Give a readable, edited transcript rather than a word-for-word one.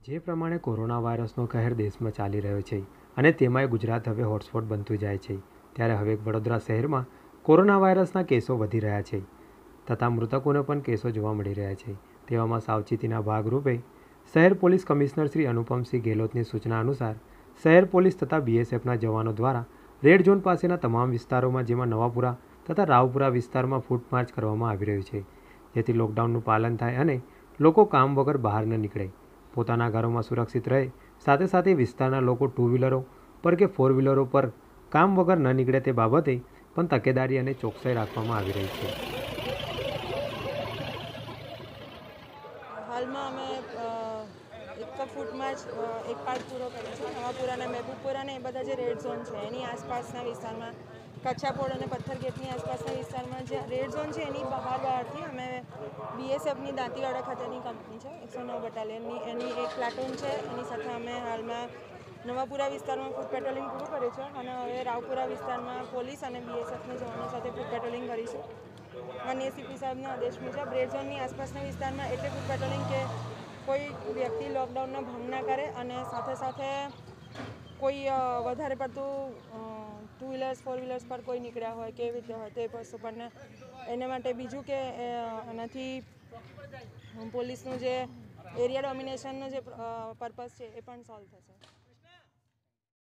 જે પ્રમાણે કોરોના વાયરસનો કહેર દેશમાં ચાલી રહ્યો છે અને તેમાંય ગુજરાત હવે હોટસ્પોટ બનતું જાય છે, ત્યારે હવે વડોદરા શહેરમાં કોરોના વાયરસના કેસો વધી રહ્યા છે તથા મૃતકોના પણ કેસો જોવા મળી રહ્યા છે। તેવામાં સાવચેતીના ભાગરૂપે શહેર પોલીસ કમિશનર શ્રી અનુપમસિંહ ગેહલોતની સૂચના અનુસાર શહેર પોલીસ તથા બીએસએફના જવાનો દ્વારા રેડ ઝોન પાસેના તમામ વિસ્તારોમાં, જેમાં નવાપુરા તથા રાવપુરા વિસ્તારમાં ફૂટ માર્ચ કરવામાં આવી રહ્યું છે, જેથી લોકડાઉનનું પાલન થાય અને લોકો કામ વગર બહાર ન નીકળે, પોતાના ઘરોમાં સુરક્ષિત રહે। સાથે સાથે વિસ્તારના લોકો ટુ વ્હીલરો પર કે ફોર વ્હીલરો પર કામ વગર ન નીકળે તે બાબતે પણ તકેદારી અને ચોકસાઈ રાખવામાં આવી રહી છે। હાલમાં અમે એક ફૂટ માર્ચ એક પાર્ટ પૂરો કર્યો છે। નવાપુરા અને મહેબૂબપુરા ને એ બધા જે રેડ ઝોન છે એની આસપાસના વિસ્તારમાં, કચ્છાપોળ અને પથ્થરગેટની આસપાસના વિસ્તારમાં જે રેડ ઝોન છે એની બહારથી અમે બીએસએફની દાંતીવાડા ખાતેની કંપની છે 109 બટાલિયનની, એની એક પ્લાટૂન છે, એની સાથે અમે હાલમાં નવાપુરા વિસ્તારમાં ફૂટ પેટ્રોલિંગ પૂરું કર્યું છે અને હવે રાવપુરા વિસ્તારમાં પોલીસ અને બીએસએફના જવાનો સાથે ફૂટ પેટ્રોલિંગ કરીશું। માનનીય સીપી સાહેબના આદેશ મુજબ રેડ ઝોનની આસપાસના વિસ્તારમાં એટલે ફૂટ પેટ્રોલિંગ કે કોઈ વ્યક્તિ લોકડાઉનનો ભંગ ના કરે અને સાથે સાથે કોઈ વધારે પડતું ટુ વ્હીલર્સ ફોર વ્હીલર્સ પર કોઈ નીકળ્યા હોય કેવી રીતે હોય તે વસ્તુ પણ એના માટે બીજું કે એનાથી પોલીસનું જે એરિયા ડોમિનેશનનો જે પર્પઝ છે એ પણ સોલ્વ થશે।